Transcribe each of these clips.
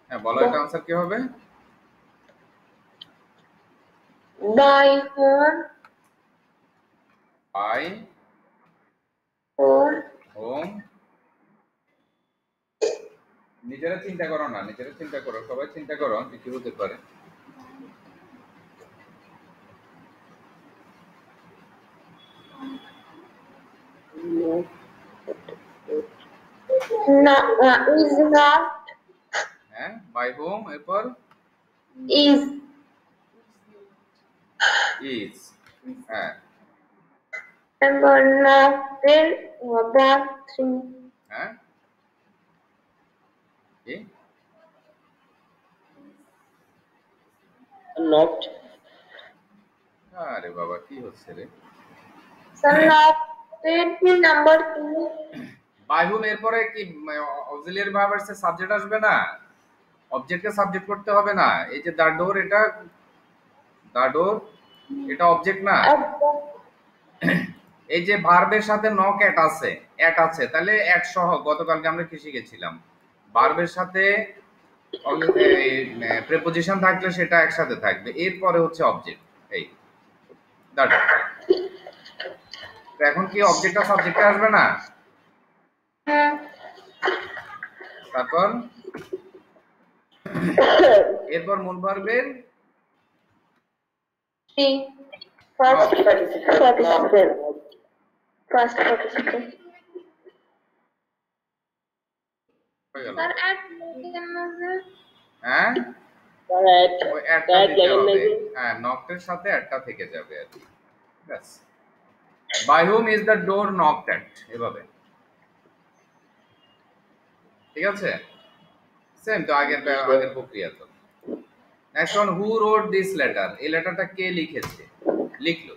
হ্যাঁ বলো, এটা आंसर কি হবে? by whom, by whom, whom। নিজেরা চিন্তা করো না, নিজেরা চিন্তা করো, সবাই চিন্তা করো কি হতে পারে। is not, হ্যাঁ by whom এরপর is, is। হ্যাঁ number not there, but three, হ্যাঁ কি not, আরে বাবা কি হচ্ছে রে। so not there the number two, by whom এরপরে কি অক্সিলিয়ারি ভার্ব এর সাবজেক্ট আসবে না, অবজেক্টকে সাবজেক্ট করতে হবে না। এই যে দা ডোর, এটা দা ডোর, এটা অবজেক্ট না। এই যে ভার্বের সাথে নক অ্যাট আছে, তাহলে অ্যাট সহ গতকালকে আমরা কি শিখেছিলাম, ভার্বের সাথে প্রিপোজিশন থাকলে সেটা একসাথে থাকবে, এরপরে হচ্ছে অবজেক্ট। এই দা ডোর। তো এখন কি অবজেক্টটা সাবজেক্টে আসবে না? তারপর এরপর মূল ভার্বের three, first participle, first participle. হয়ে গেল। Sir, at হ্যাঁ correct. ওই অ্যাডটা দিতে হবে। হ্যাঁ নকটের সাথে অ্যাডটা থেকে যাবে আর কি। ব্যাস। By whom is the door knocked at, এভাবে। ঠিক আছে, সেম তো আগের প্রক্রিয়া তো। Next one, who wrote this letter, এই লেটারটা কে লিখেছে, লিখলো।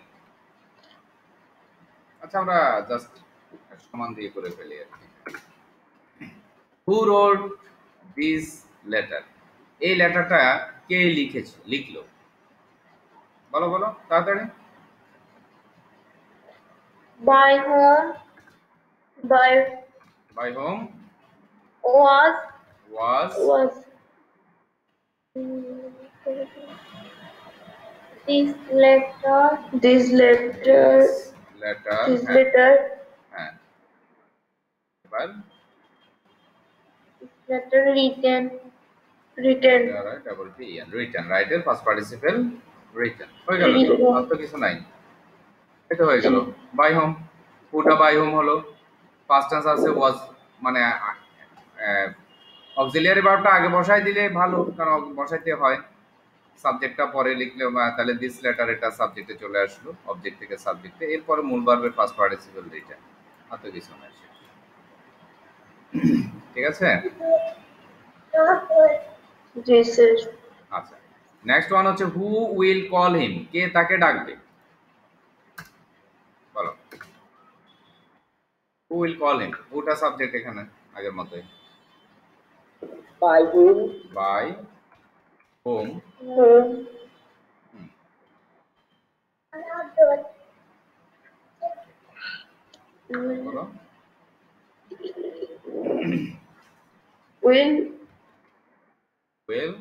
আচ্ছা আমরা জাস্ট সমান দিয়ে করে ফেলি আর কি। হু রোড দিস লেটার, এই লেটারটা কে লিখেছে, লিখলো। বলো বলো তাড়াতাড়ি। by whom, by by whom was, was this letter, this letter, letter. this হ্যাঁ letter, হ্যাঁ এবার this letter written, written, double T N, written, রাইটের ফার্স্ট পার্টিসিপল রিটেন। হয়ে গেল তো, আর তো কিছু নাই। এটা হয়ে গেল বাই হোম। পুটা বাই হোম হলো, ফার্স্ট টেন্স আছে ওয়াজ, মানে অক্সিলিয়ারি ভার্বটা আগে বসাই দিলে ভালো, কারণ বসাইতে হয়। সাবজেক্টটা পরে লিখলে তাহলে দিস লেটার, এটা সাবজেক্টে চলে আসলো, অবজেক্ট থেকে সাবজেক্টে, এরপরে মূল ভার্বের ফার্স্ট পার্টিসিপল রিটেন, আর তো কিছু নাই। ঠিক আছে। this is, আচ্ছা নেক্সট ওয়ান হচ্ছে হু উইল কল হিম, কে তাকে ডাকবে। বলো হু উইল কল হিম, হুটা সাবজেক্ট এখানে আগের মতোই। by whom, by whom. whom, বলো will, উইল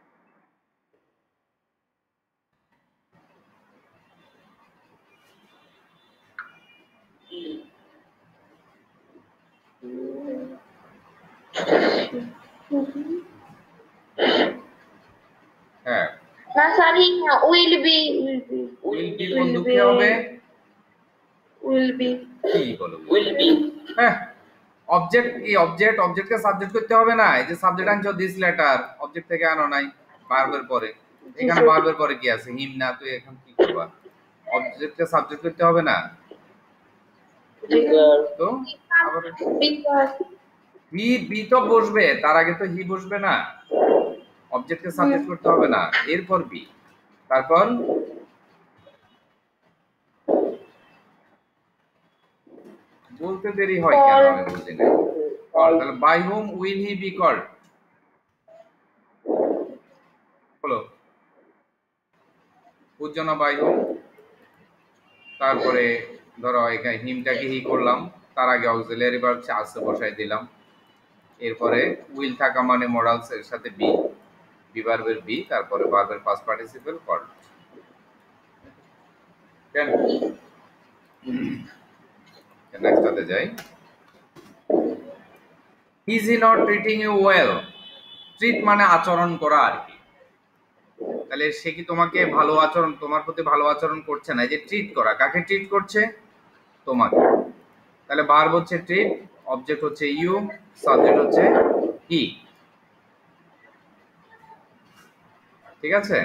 হ্যাঁ না sorry, will be, will be কোন দুঃখে হবে, will be, কি বলো উইল বি। হ্যাঁ অবজেক্ট কি, অবজেক্টকে সাবজেক্ট করতে হবে না। এই যে সাবজেক্ট আনছো দিস লেটার, অবজেক্ট থেকে আনো নাই, ভার্বের পরে। এখানে ভার্বের পরে কি আছে, হিম না, তুই এখন কি করবা, অবজেক্টকে সাবজেক্ট করতে হবে না তো। আবার because, বি তো বসবে, তার আগে তো হি বসবে না, অবজেক্টকে সাবজেক্ট করতে হবে না, এরপর বি, তারপর বলতে দেরি হয় কেন আমি বুঝি না। তাহলে by whom will he be called, বলো হুর জন্য বাই হুম, তারপরে ধরো এখানে হিমটাকে হি করলাম, তার আগে অক্সিলিয়ারি ভার্ব আছে বসাই দিলাম, এরপরে উইল থাকা মানে মডালস এর সাথে বি, বি ভার্বের বি, তারপরে ভার্বের পাস্ট পার্টিসিপল কল্ড। কেন নেক্সটটাতে যাই। Is he not treating you well? Treat মানে আচরণ করা আর কি। তাহলে সে কি তোমাকে ভালো আচরণ, তোমার প্রতি ভালো আচরণ করছে না? এই যে ট্রিট করা, কাকে ট্রিট করছে? তোমাকে। তাহলে ভার্ব হচ্ছে ট্রিট, অবজেক্ট হচ্ছে ইউ, সাবজেক্ট হচ্ছে হি। ঠিক আছে?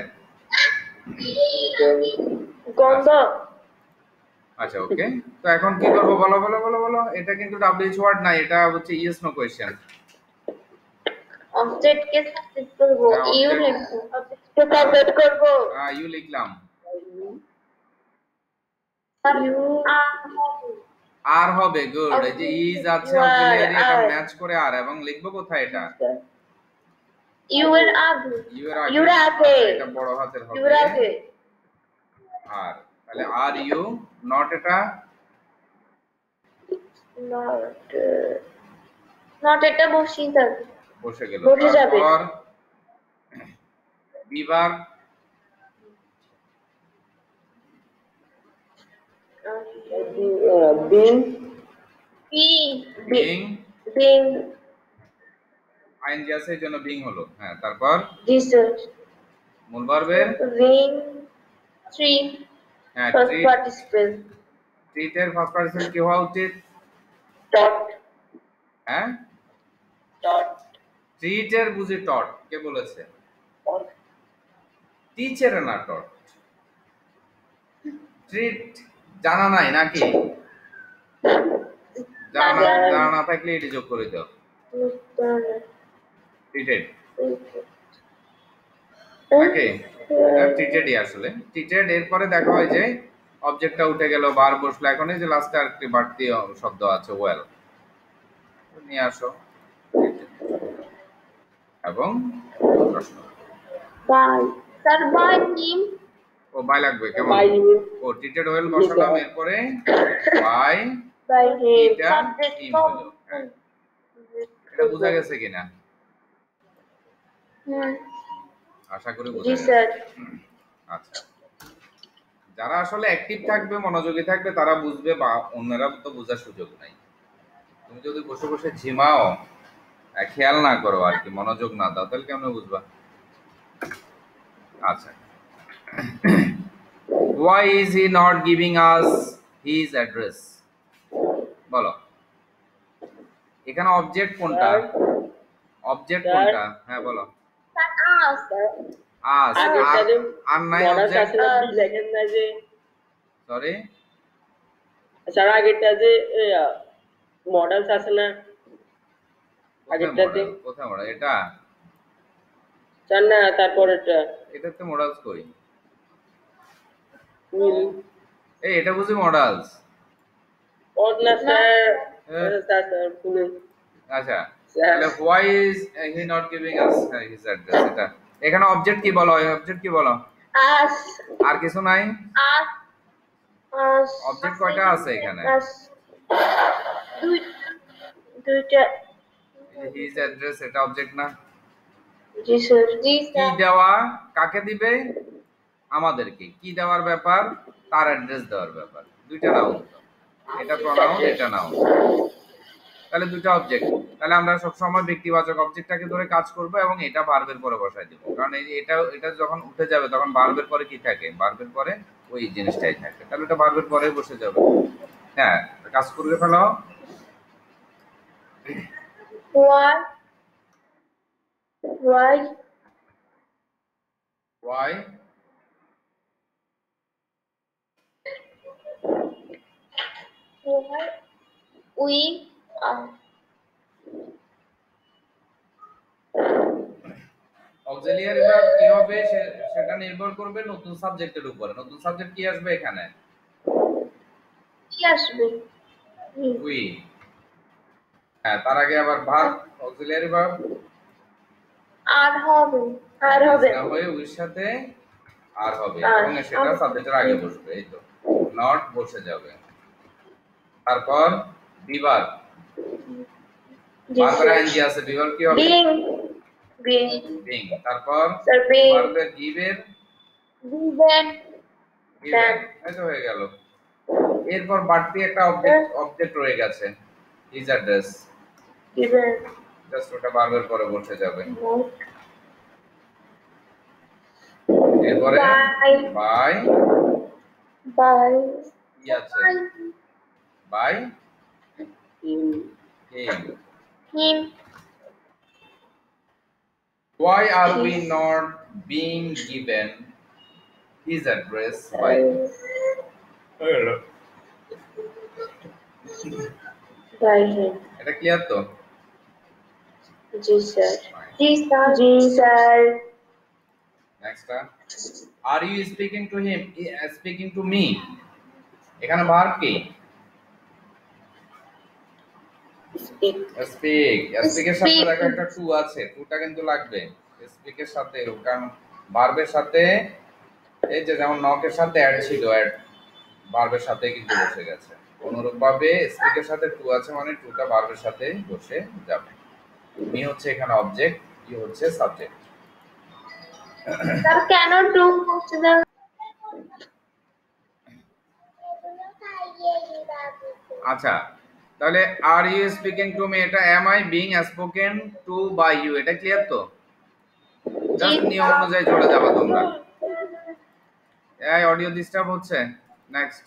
গন্ধ। আচ্ছা ওকে, তো এখন কি করব বলো বলো বলো বলো। এটা কিন্তু ডব্লিউএইচ ওয়ার্ড না, এটা হচ্ছে ইয়েস নো কোশ্চেন। অবজেক্ট কে সাবজেক্ট করব, হ্যাঁ, ইউ object- লিখব, অবজেক্ট কে সাবজেক্ট করব, ইউ লিখলাম। ইউ আর হবে, গুড। এই যে ইজ আছে You are, অক্সিলিয়ারি, এটা are. ম্যাচ করে আর, এবং লিখবো কোথায় এটা? ইউ এর আগে, ইউ এর আগে। ইউ এর আগে, আচ্ছা, এটা বড় হাতের ইউ হবে এর আগে, আর। তাহলে আর ইউ, নট এটা নট, নট এটা বসিয়ে যাবে, বসে গেল। বসে যাবে। তারপর বিভার, বিং, বিং, বিং, আইএনজি আছে এই জন্য বিং হলো। হ্যাঁ, তারপর রিসার্চ, মূল ভার্বের বিং, থ্রি, হ্যাঁ ফার্স্ট ট্রিট, পার্টিসিপল, ট্রিটের ফার্স্ট পার্সন কি হওয়া উচিত? ডট, হ্যাঁ, ডট, ট্রিটের বুঝি টট, কে বলেছে? টিচার না টট। ট্রিট জানা নাই নাকি? জানা না থাকলে এটি যোগ করে দাও, ট্রিটেড নাকি? এটা ট্রিটেডই আসলে, ট্রিটেড। এরপরে দেখা হয় যে অবজেক্টটা উঠে গেল, বার বসলো, এখন এই যে লাস্টে আরেকটি বাড়তি শব্দ আছে ওয়েল, নিয়ে আসো এবং প্রশ্ন। বাই, স্যার বাই নিম, ও বাই লাগবে কেমন? ও ট্রিটেড ওয়েল বসালাম, এরপরে বাই বাই হিম, এটা হিম হলো। হ্যাঁ, এটা বোঝা গেছে কিনা? আশা করি বোঝা জি গেছে। স্যার। আচ্ছা, যারা আসলে অ্যাক্টিভ থাকবে, মনোযোগী থাকবে, তারা বুঝবে, বা অন্যরা তো বোঝার সুযোগ নাই। তুমি যদি বসে বসে ঝিমাও, খেয়াল না করো আর কি, মনোযোগ না দাও, তাহলে কেমন বুঝবা? আচ্ছা, why is he not giving us his address? বলো, এখানে অবজেক্ট কোনটা? অবজেক্ট কোনটা? হ্যাঁ বলো। স্যার আস, আস, আর নাই অবজেক্ট। দেখেন না যে, সরি স্যার আগেরটা যে মডেলস আছে না, আগেরটাতে কোথায় মডেল? এটা স্যার না, তারপরেরটা এটাতে মডেলস কই? উইল এই এটা বুঝি মডেলস? ওর না স্যার, হ্যাঁ। স্যার স্যার শুনুন। আচ্ছা, স্যার তাহলে why is he not giving us his address? এটা এখানে অবজেক্ট কি বলো? অবজেক্ট কি বলো? আস, আর কিছু নাই? আস, আস, অবজেক্ট কয়টা আছে এখানে? আস, দুইটা, হিজ অ্যাড্রেস, এটা অবজেক্ট না? জি স্যার, জি কি স্যার, দেওয়া কাকে দিবে? আমাদেরকে। কি দেওয়ার ব্যাপার? তার অ্যাড্রেস দেওয়ার ব্যাপার। দুইটা নাউন, এটা প্রনাউন, এটা নাউন, তাহলে দুটো অবজেক্ট। তাহলে আমরা সব সময় ব্যক্তিবাচক অবজেক্টটাকে ধরে কাজ করব এবং এটা ভার্বের পরে বসাই দেব, কারণ এটা যখন উঠে যাবে তখন ভার্বের পরে কি থাকে? ভার্বের পরে ওই জিনিসটাই থাকে, তাহলে এটা ভার্বের পরে বসে যাবে। হ্যাঁ, কাজ করে ফেলো। Why, why, why we, auxiliary verb কি হবে সেটা নির্ভর করবে নতুন সাবজেক্টের উপরে। নতুন সাবজেক্ট কি আসবে এখানে? কি আসবে? উই। হ্যাঁ, তার আগে আবার ভার্ব, অক্সিলিয়ারি ভার্ব আর হবে, আর হবে, না হয়ে উইর সাথে আর হবে, আর, এবং সেটা সাবজেক্টের আগে বসবে। এই তো, নট বসে যাবে। তারপর বিভার, জি বারবার স্যার আইএনজি আছে, বিভার কি হবে? Being being being. তারপর স্যার বিং ভার্বের গিভের গিভেন গিভেন, দেন এই তো হয়ে গেল। এরপর বাড়তি একটা অবজেক্ট রয়ে গেছে, ইজ অ্যাড্রেস। গিভেন জাস্ট ওটা ভার্বের পরে বসে যাবে। এরপরে বাই বাই বাই কি আছে? By him him. Him Why are we not being given his address by him? By him এটা ক্লিয়ার তো? জি স্যার জি স্যার জি sir next, are you speaking to him, speaking to me, এখানে verb কি? Speak speak. স্পিকের সাথে Speak. দেখো একটা টু আছে, টুটা কিন্তু লাগবে স্পিকের সাথে, কারণ ভার্বের সাথে এই যে যেমন নকের সাথে অ্যাড ছিল, অ্যাড ভার্বের সাথে কিন্তু বসে গেছে। অনুরূপভাবে স্পিকের সাথে টু আছে মানে টুটা ভার্বের সাথে বসে যাবে। মি হচ্ছে এখানে অবজেক্ট, ইউ হচ্ছে সাবজেক্ট। স্যার কেন টু হচ্ছে না আচ্ছা, তাহলে are you speaking to me, এটা am I being spoken to by you, এটা ক্লিয়ার তো? জাস্ট নিয়ম অনুযায়ী চলে যাবে তোমরা। এই অডিও ডিস্টার্ব হচ্ছে। Next,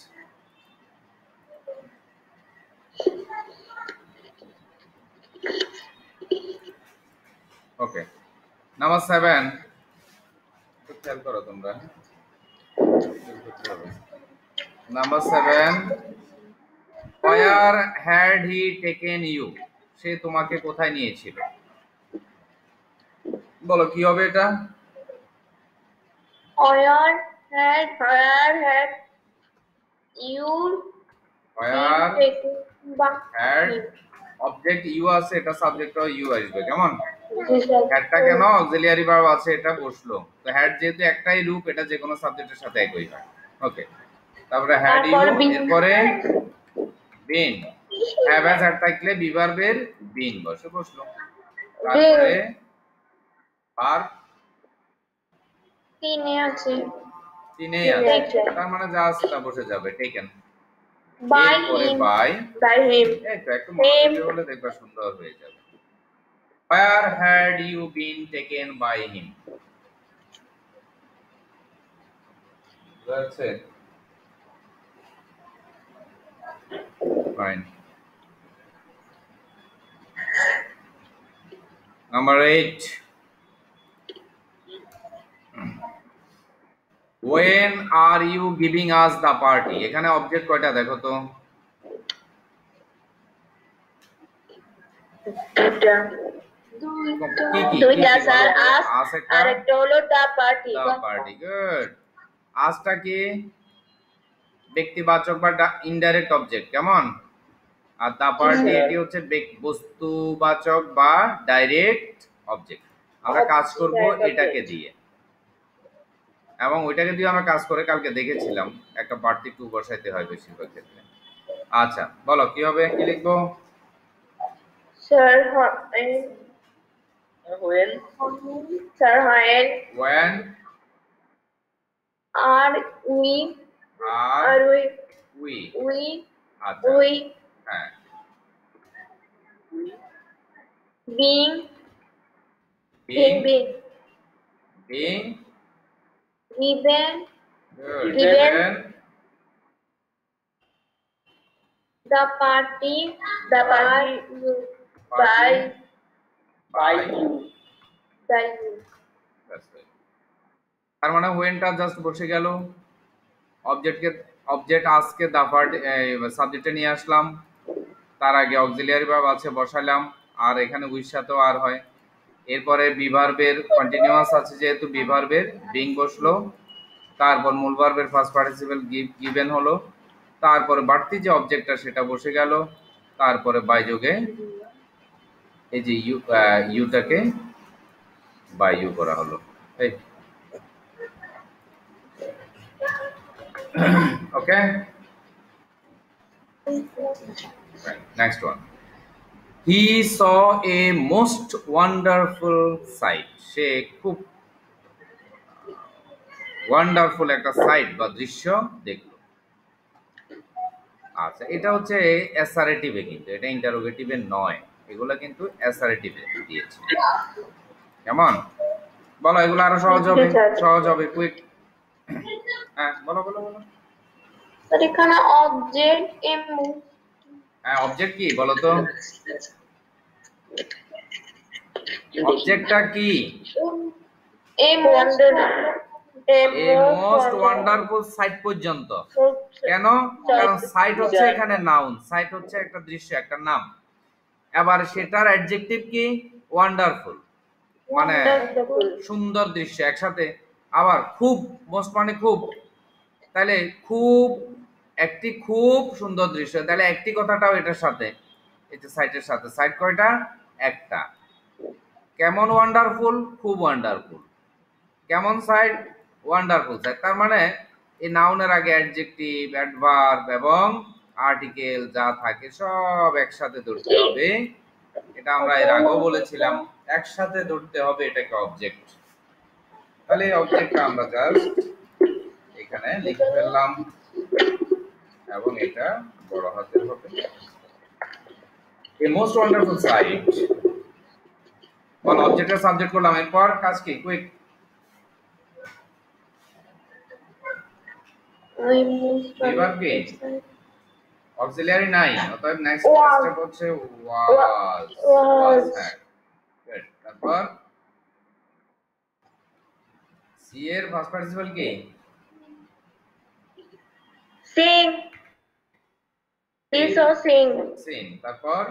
okay. নাম্বার 7, একটু খেয়াল করো তোমরা। নাম্বার 7, where had he taken you, সে তোমাকে কোথায় নিয়েছিল? বলো কি হবে এটা? where had you where taken back had object you আছে, এটা সাবজেক্টও ইউ আসবে, কেমন? জি স্যার হ্যাডটা কেন অক্সিলিয়ারি ভার্ব আছে, এটা বসলো। তো হ্যাড যেহেতু একটাই রূপ, এটা যে কোনো সাবজেক্টের সাথে একই হয়। ওকে, তারপরে হ্যাড ইউ, তারপর been। এরপরে বিন। হ্যাভ হ্যাজ হ্যাড থাকলে বি ভার্বের বিন বসে বসলো। তারপরে ভার্ব তিনে আছে তিনেই আছে, তার মানে যা আছে তা বসে যাবে, টেকেন। বাই এরপরে হিম বাই, বাই হিম এই তো একটু মনোযোগ দিয়ে বলে দেখবা সুন্দর হয়ে যাবে। Where had you been taken by him? That's it. Fine. Number 8. When are you giving us the party? এখানে অবজেক্ট কয়টা দেখো তো? দুইটা দুইটা স্যার আস আর একটা হলো the party the party. Good. আজটা কি? ব্যক্তিবাচক বা ইনডাইরেক্ট অবজেক্ট, কেমন? আর দা পার্টি এটি হচ্ছে বস্তুবাচক বা ডাইরেক্ট অবজেক্ট। আমরা কাজ করব এটাকে দিয়ে, এবং ওইটাকে দিয়ে আমরা কাজ করে কালকে দেখেছিলাম একটা বাড়তি টু বসাইতে হয় বেশিরভাগ ক্ষেত্রে। আচ্ছা বলো কি হবে, কি লিখবো? Sir when sir when R we are we we, we আচ্ছা উই হ্যাঁ, being being being being given good, Given given the party by party by by you by you that's right. তার মানে হোয়েনটা জাস্ট বসে গেল, object আজকে দা party সাবজেক্টে নিয়ে আসলাম, তার আগে অক্সিলিয়ারি ভার্ব আছে বসালাম, আর এখানে উইর সাথেও আর হয়। এরপরে বি ভার্বের কন্টিনিউয়াস আছে যেহেতু বি ভার্বের বিং বসলো, তারপর মূল ভার্বের ফার্স্ট পার্টিসিপল গিভেন হলো, তারপরে বাড়তি যে অবজেক্টটা সেটা বসে গেল, তারপরে বাই যোগে এই যে ইউটাকে বাই ইউ করা হলো। এই okay, next one. He saw a most wonderful sight, সে খুব ওয়ান্ডারফুল একটা সাইট বা দৃশ্য দেখলো। আচ্ছা, এটা হচ্ছে অ্যাসারেটিভে, কিন্তু এটা ইন্টারোগেটিভে নয়, এগুলো কিন্তু অ্যাসারেটিভে দিয়েছে। কেমন বলো, এগুলো আরো সহজ হবে, সহজ হবে, কুইক। হ্যাঁ বলো বলো বলো। স্যার এখানে অবজেক্ট এম, হ্যাঁ অবজেক্ট কি বলো তো, অবজেক্টটা কি? Um wonder, a most wonderful sight পর্যন্ত। কেন? কারণ সাইট হচ্ছে এখানে নাউন, সাইট হচ্ছে একটা দৃশ্য, একটা নাম। এবার সেটার অ্যাডজেক্টিভ কি? ওয়ান্ডারফুল, মানে সুন্দর দৃশ্য একসাথে। আবার খুব, মোস্ট মানে খুব, তাহলে খুব, একটি খুব সুন্দর দৃশ্য, তাহলে একটি কথাটাও এটার সাথে, এটা সাইটের সাথে। সাইট কয়টা? একটা। কেমন ওয়ান্ডারফুল? খুব ওয়ান্ডারফুল। কেমন সাইট? Wonderful site. তার মানে এই নাউনের আগে অ্যাডজেক্টিভ, অ্যাডভার্ব এবং আর্টিকেল যা থাকে সব একসাথে ধরতে হবে। এটা আমরা এর আগেও বলেছিলাম, একসাথে ধরতে হবে এটাকে অবজেক্ট। তাহলে এই অবজেক্টটা আমরা জাস্ট এখানে লিখে ফেললাম এবং এটা বড় হাতের হবে। এ মোস্ট ওয়ান্ডারফুল সাইট, বল অবজেক্টের সাবজেক্ট করলাম, এরপর কাজ কি? কুইক। এবার কি? অক্সিলিয়ারি নাই, অতএব নেক্সট স্টেপ হচ্ছে ওয়াজ। ওয়াজ, হ্যাঁ গুড। তারপর সি এর ফার্স্ট পার্টিসিপল কি? Seeing, he saw seeing, seen. তারপর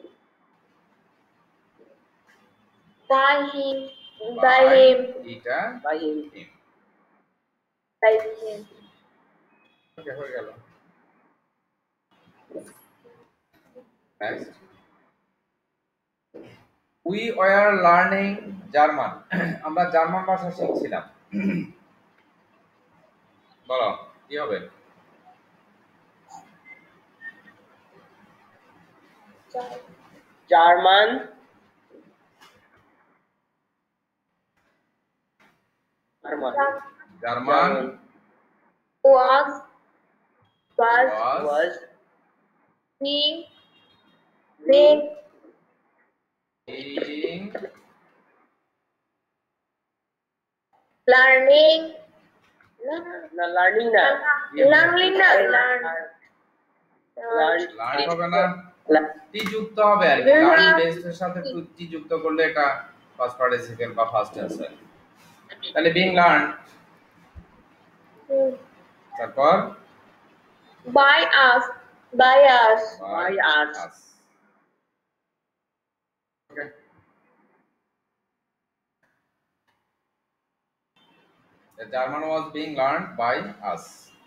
বাই হিম, বাই হিম, এটা By him. him। By him. Okay, হয়ে গেল। Next, we were learning German, আমরা জার্মান ভাষা শিখছিলাম। বলো কি হবে? German. German. German was, was, was Was being, being, being learning, na learning na. Learning না, লার্ন, Learn. লার্ন হবে না, La- টি যুক্ত হবে আর কি। লার্ন বেসড এর সাথে টি যুক্ত করলে এটা ফার্স্ট পার্টিসিপল বা ফার্স্ট টেন্স হয়। তাহলে বিং লার্ন, তারপর by us, by us, By us. Okay, the German was being learned by us.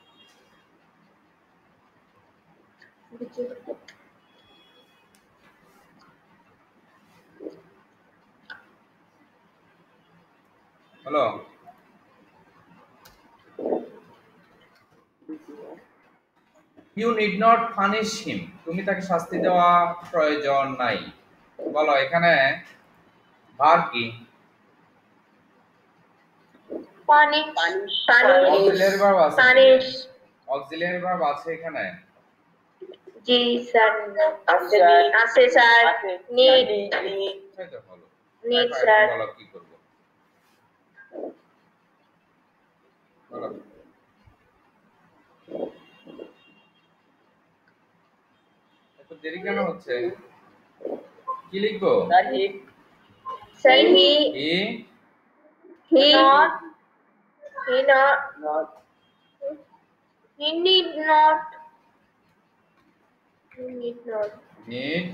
Hello, you need not punish him, তুমি তাকে শাস্তি দেওয়া প্রয়োজন নাই। বলো এখানে ভার্ব কি? Punish, Punish. Punish, auxiliary verb আছে, পানিশ, অক্সিলিয়ারি ভার্ব আছে এখানে। জি স্যার, আছে, আছে স্যার, নিড, তাই তো, বলো নিড দেখো স্যার, এখন বলো কি করব, বলো। এত দেরি কেন হচ্ছে? কি লিখবো? That he sir he, he he not, he not, not he need not, he need not, need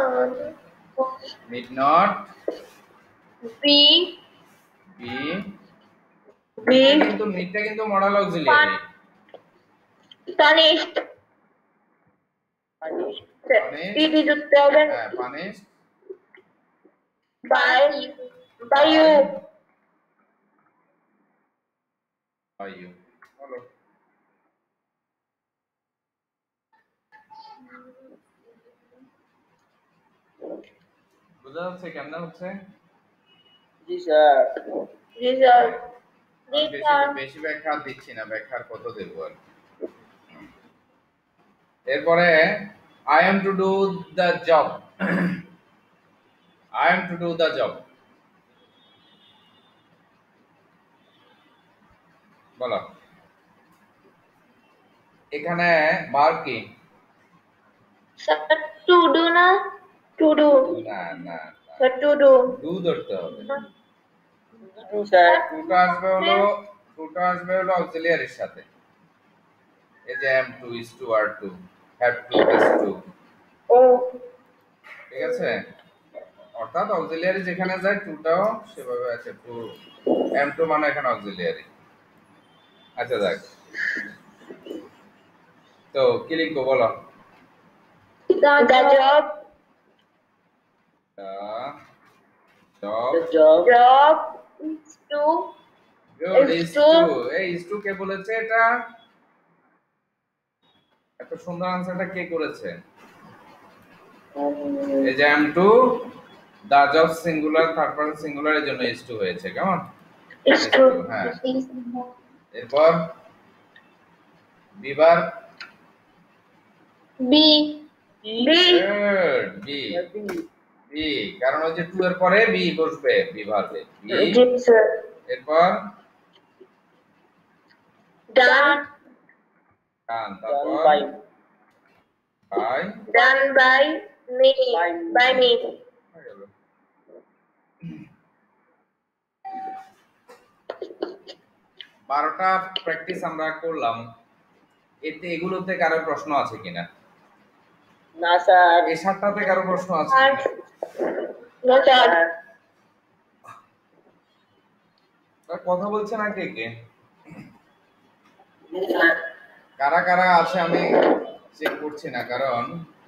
not, not be, be, be, নিডটা কিন্তু modal auxiliary. Punished, punished T যুক্ত হবে হ্যাঁ punish by, by you, by you. বলো বুঝা যাচ্ছে কেমন হচ্ছে? জি স্যার। জি স্যার। আমি জি বেশি স্যার। বেশি ব্যাখ্যা দিচ্ছি না, ব্যাখ্যার কত দেবো আর কি। এরপরে I am to do the job. I am to do the job. বলো এখানে ভার্ব কি? স্যার টু ডু না? To do. না না স্যার টু ডু। ডু ধরতে হবে। To sir. টুটা আসবে হলো অক্সিলিয়ারির সাথে। এই যে am to, is to, are to, have to, has to, ও ঠিক আছে? অর্থাৎ অক্সিলিয়ারি যেখানে যায় টুটাও সেভাবে আছে। টু am to মানে এখানে অক্সিলিয়ারি। আচ্ছা দেখ, তো কি লিখবো বলো? The job. Job The job. Job is to. Good, Is is to. to। এই is to কে বলেছে এটা? এত সুন্দর আনসারটা কে করেছে? এই যে am to, the job singular, third person singular, এর জন্য is to হয়েছে। কেমন? Is is two. to, হ্যাঁ। এরপর বিবার be. Be. Good, be be, কারণ ওই যে টু এর পরে বি বসবে বিভার্বে। বি। জি স্যার। এরপর ডান। কান, Done তারপর by. By done by me. By me. হয়ে গেল। 12টা প্র্যাকটিস আমরা করলাম। এতে এগুলোতে কারো প্রশ্ন আছে কিনা? না স্যার। এই 7টাতে কারো প্রশ্ন আছে আর কিনা? No sir. আর কথা বলছে না কে কে? স্যার। কারা কারা আছে আমি চেক করছি না, কারণ